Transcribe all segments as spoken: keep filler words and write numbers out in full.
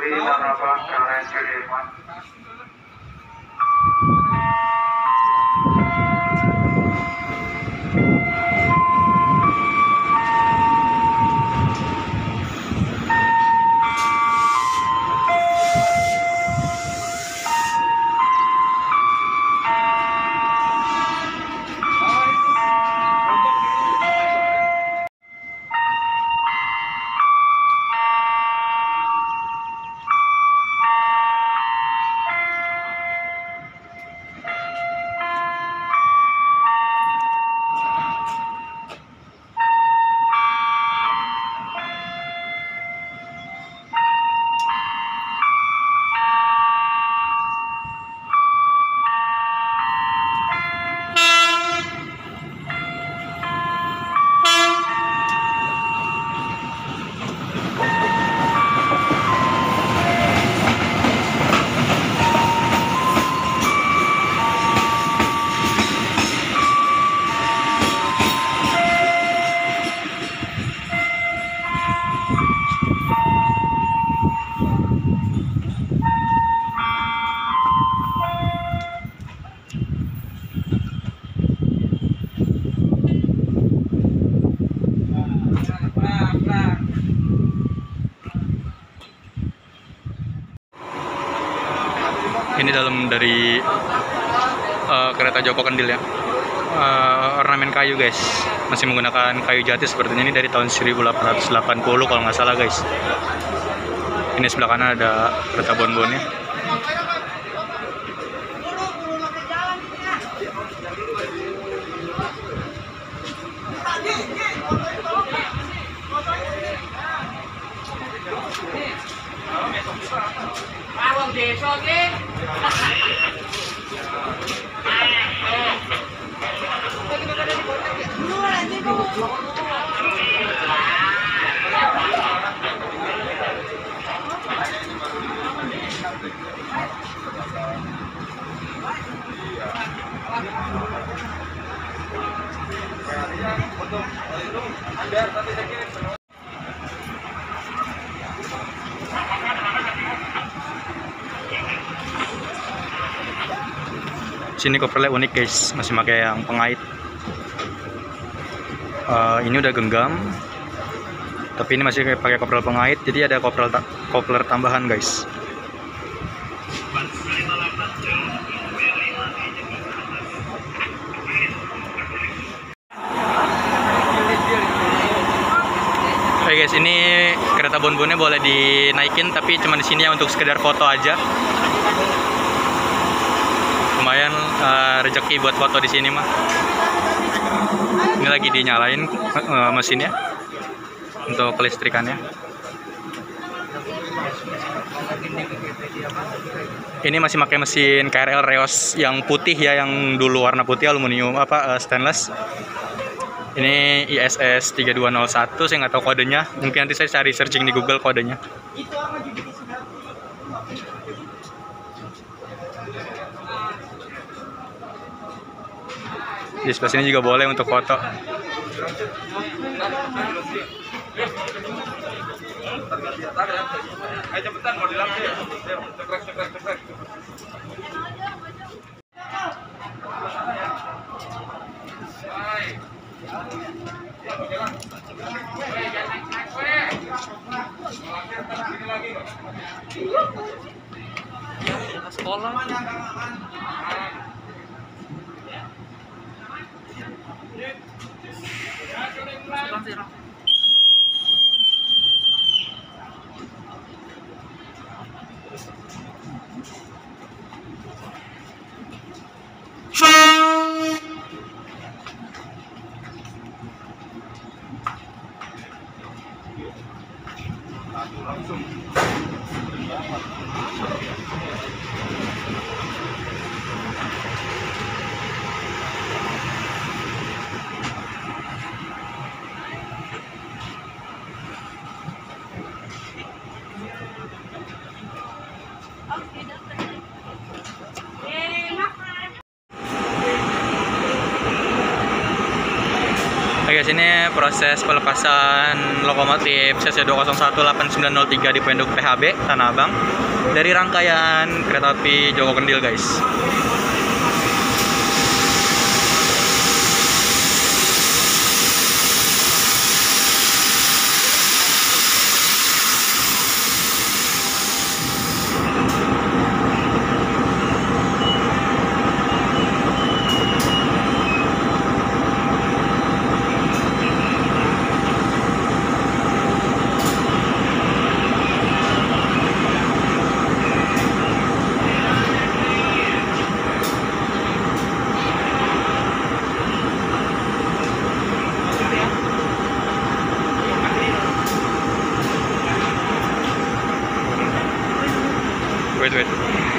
Marabang Karen Sudirman. Ini dalam dari uh, kereta Joko Kendil ya, uh, ornamen kayu guys, masih menggunakan kayu jati sepertinya. Ini dari tahun seribu delapan ratus delapan puluh kalau nggak salah guys. Ini sebelah kanan ada kereta bonbonnya. Sini kopernya unik guys, masih pakai yang pengait. Uh, ini udah genggam, tapi ini masih pakai kopler pengait, jadi ada kopler ta kopler tambahan guys. Oke guys, ini kereta bonbonnya boleh dinaikin, tapi cuma di sini ya untuk sekedar foto aja. Lumayan uh, rezeki buat foto di sini mah. Ini lagi dinyalain uh, mesinnya untuk kelistrikannya. Ini masih pakai mesin K R L Reos yang putih ya, yang dulu warna putih aluminium apa uh, stainless. Ini I S S tiga dua nol satu, saya nggak tahu kodenya. Mungkin nanti saya cari searching di Google kodenya. Di sebelah sini juga boleh untuk foto. Sekolah. Langsung. Oke guys, ini proses pelepasan lokomotif C C dua nol satu delapan sembilan nol tiga di Penduk P H B Tanah Abang dari rangkaian kereta api Joko Kendil guys. Wait, wait.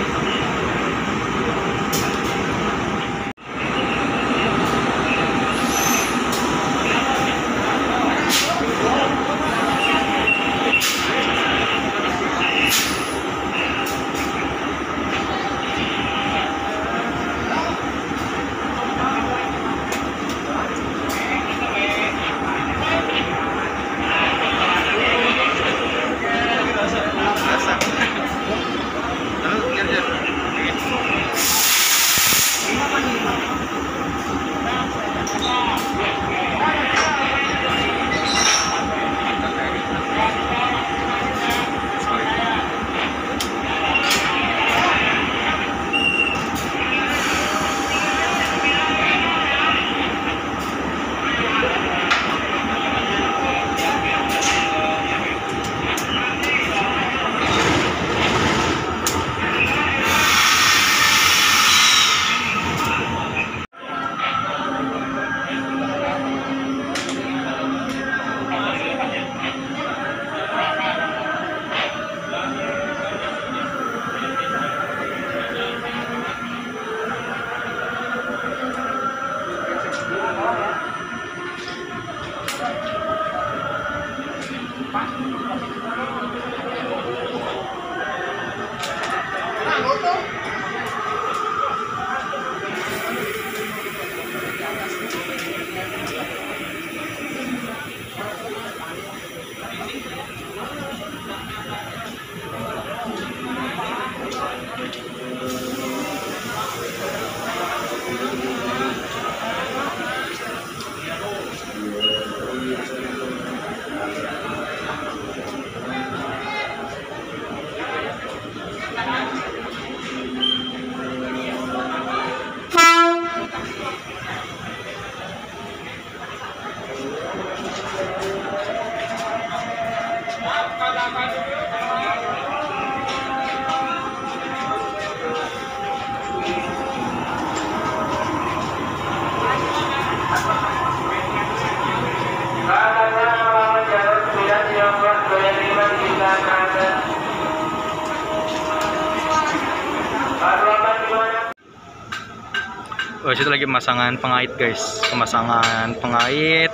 Oh, situ lagi pemasangan pengait guys, pemasangan pengait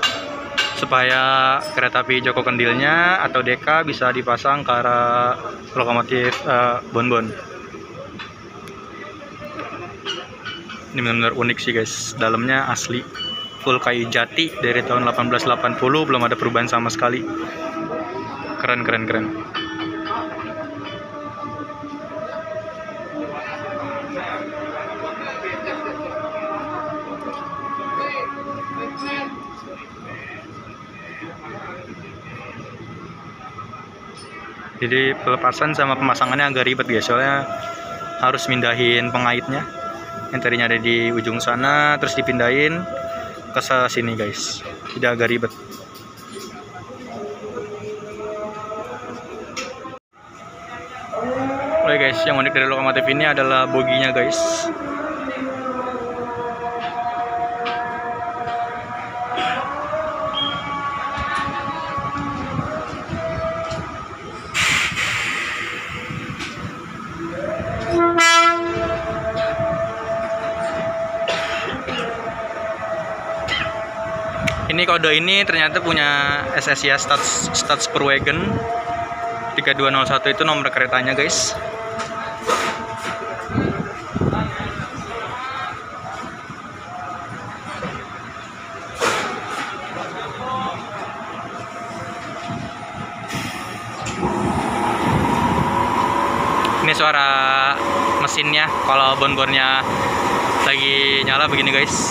supaya kereta api Joko Kendilnya atau D K bisa dipasang ke arah lokomotif uh, Bonbon. Ini benar-benar unik sih guys, dalamnya asli full kayu jati dari tahun delapan belas delapan puluh, belum ada perubahan sama sekali. Keren keren keren. Jadi pelepasan sama pemasangannya agak ribet guys, soalnya harus mindahin pengaitnya yang tadinya ada di ujung sana, terus dipindahin ke sini guys. Jadi agak ribet. Oke guys, yang unik dari lokomotif ini adalah boginya guys. Ini kode ini ternyata punya S S I A Stats Stadsperwagen tiga dua nol satu, itu nomor keretanya guys. suara mesinnya kalau bon-bonnya lagi nyala begini guys.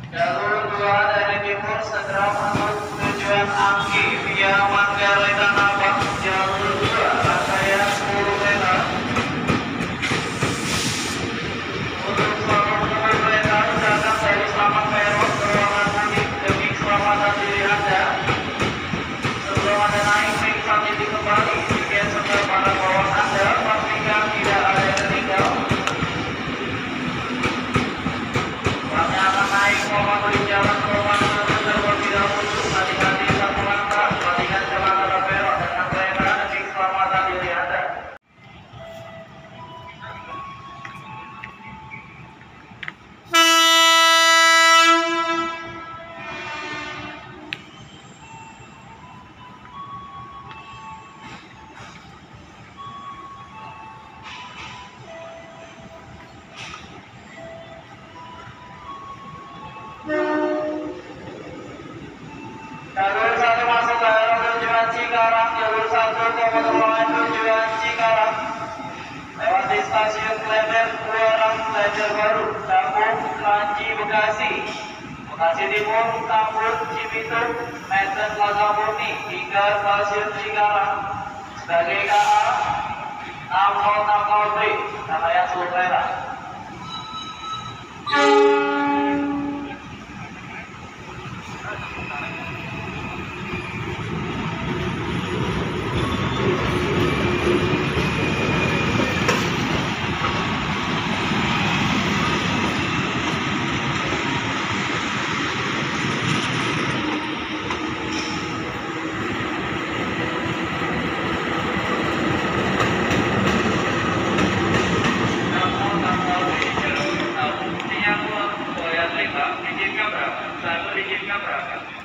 Jalur dua dari timur segera menuju tujuan Angki via Manggarai Tanah Abang. Jalur dua rangkaian sepuluh meter. Untuk seluruh penumpang kereta datang dari Slamet Peron berwarna kuning demi keselamatan diri Anda. Sebelum Anda naik periksa titik kembali tiket serta pada bawah Anda, pastikan tidak ada yang tertinggal. Kami akan naik melalui jalan Romansa terlebih dahulu. Hati-hati satu langkah, perhatikan jalan ada belok dengan kereta demi keselamatan diri Anda. Jalur satu masuk daerah tujuan Cikarang, jalur satu pemotongan tujuan Cikarang. Lewati stasiun Klender, Buaran, Klender Baru, Tambun, Lanci, Bekasi, Bekasi Timur, Tambun, Cibitung, Menten, Plaza Murni, hingga stasiun Cikarang. Sebagai K A enam nol enam nol B, rangkaian seluruh kereta. Izin berapa? Satu izin berapa?